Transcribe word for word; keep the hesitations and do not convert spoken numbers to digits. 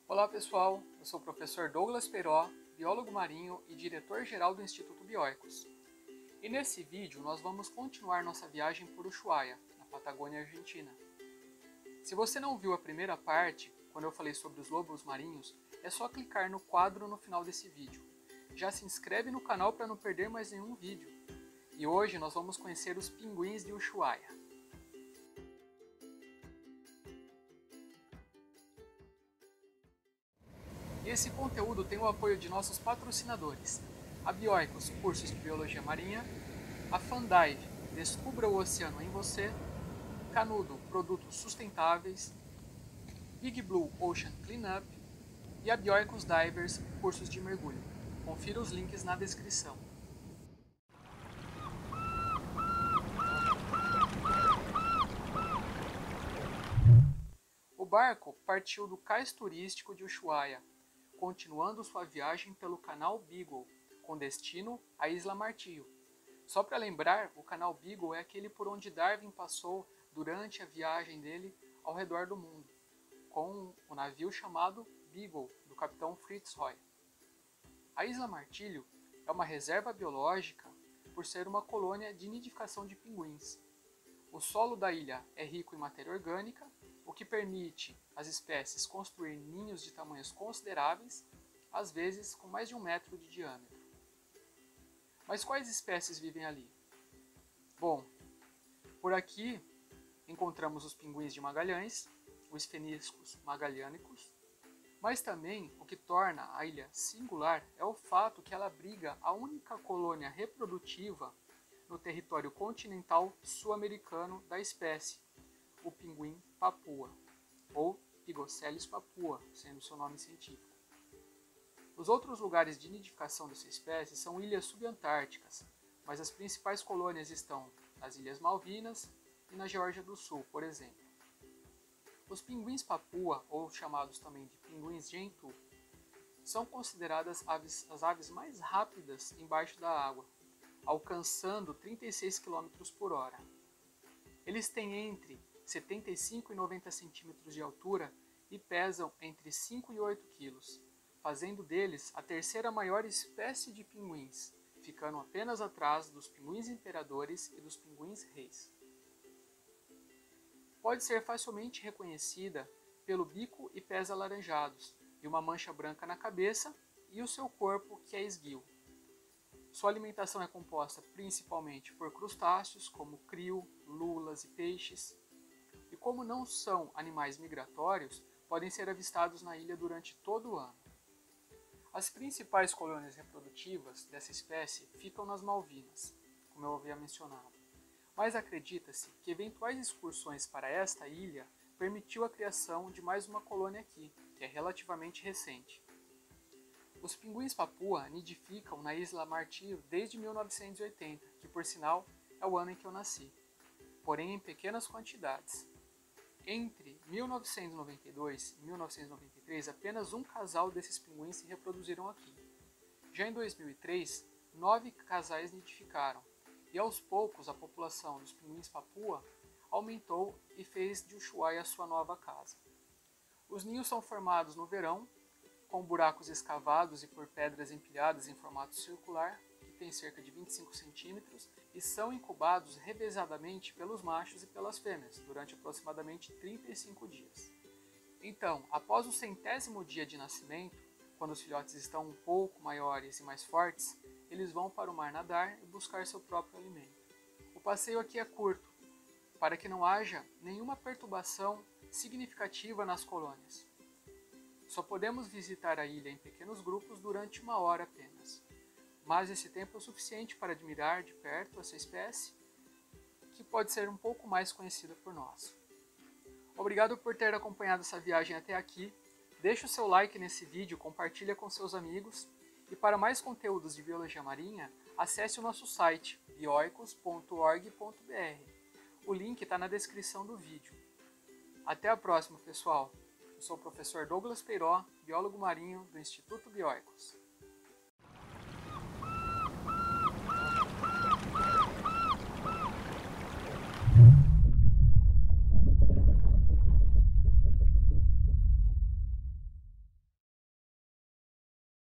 Olá pessoal, eu sou o professor Douglas Peiró, biólogo marinho e diretor-geral do Instituto Bioicos. E nesse vídeo nós vamos continuar nossa viagem por Ushuaia, na Patagônia Argentina. Se você não viu a primeira parte, quando eu falei sobre os lobos marinhos, é só clicar no quadro no final desse vídeo. Já se inscreve no canal para não perder mais nenhum vídeo. E hoje nós vamos conhecer os pinguins de Ushuaia. Esse conteúdo tem o apoio de nossos patrocinadores, a Bioicos, cursos de Biologia Marinha, a Fundive, Descubra o Oceano em Você, Canudo, produtos sustentáveis, Big Blue Ocean Cleanup e a Bioicos Divers, cursos de mergulho. Confira os links na descrição. O barco partiu do cais turístico de Ushuaia, continuando sua viagem pelo Canal Beagle, com destino à Isla Martillo. Só para lembrar, o Canal Beagle é aquele por onde Darwin passou durante a viagem dele ao redor do mundo, com o navio chamado Beagle, do capitão Fritz Roy. A Isla Martillo é uma reserva biológica por ser uma colônia de nidificação de pinguins. O solo da ilha é rico em matéria orgânica, o que permite às espécies construir ninhos de tamanhos consideráveis, às vezes com mais de um metro de diâmetro. Mas quais espécies vivem ali? Bom, por aqui encontramos os pinguins de Magalhães, os feniscos magalhânicos, mas também o que torna a ilha singular é o fato que ela abriga a única colônia reprodutiva no território continental sul-americano da espécie, o pinguim papua, ou Pygoscelis papua, sendo seu nome científico. Os outros lugares de nidificação dessa espécie são ilhas subantárticas, mas as principais colônias estão nas Ilhas Malvinas e na Geórgia do Sul, por exemplo. Os pinguins papua, ou chamados também de pinguins gentoo, são consideradas aves, as aves mais rápidas embaixo da água, alcançando trinta e seis quilômetros por hora. Eles têm entre setenta e cinco e noventa centímetros de altura e pesam entre cinco e oito quilos, fazendo deles a terceira maior espécie de pinguins, ficando apenas atrás dos pinguins imperadores e dos pinguins reis. Pode ser facilmente reconhecida pelo bico e pés alaranjados, e uma mancha branca na cabeça e o seu corpo que é esguio. Sua alimentação é composta principalmente por crustáceos como krill, lulas e peixes. E como não são animais migratórios, podem ser avistados na ilha durante todo o ano. As principais colônias reprodutivas dessa espécie ficam nas Malvinas, como eu havia mencionado. Mas acredita-se que eventuais excursões para esta ilha permitiu a criação de mais uma colônia aqui, que é relativamente recente. Os pinguins papua nidificam na Isla Martillo desde mil novecentos e oitenta, que por sinal é o ano em que eu nasci, porém em pequenas quantidades. Entre mil novecentos e noventa e dois e mil novecentos e noventa e três, apenas um casal desses pinguins se reproduziram aqui. Já em dois mil e três, nove casais nidificaram, e aos poucos a população dos pinguins papua aumentou e fez de Ushuaia a sua nova casa. Os ninhos são formados no verão, com buracos escavados e por pedras empilhadas em formato circular, que tem cerca de vinte e cinco centímetros, e são incubados revezadamente pelos machos e pelas fêmeas, durante aproximadamente trinta e cinco dias. Então, após o centésimo dia de nascimento, quando os filhotes estão um pouco maiores e mais fortes, eles vão para o mar nadar e buscar seu próprio alimento. O passeio aqui é curto, para que não haja nenhuma perturbação significativa nas colônias. Só podemos visitar a ilha em pequenos grupos durante uma hora apenas. Mas esse tempo é o suficiente para admirar de perto essa espécie, que pode ser um pouco mais conhecida por nós. Obrigado por ter acompanhado essa viagem até aqui. Deixe o seu like nesse vídeo, compartilha com seus amigos. E para mais conteúdos de Biologia Marinha, acesse o nosso site bioicos ponto org ponto br. O link está na descrição do vídeo. Até a próxima, pessoal! Eu sou o professor Douglas Peiró, biólogo marinho do Instituto Bioicos.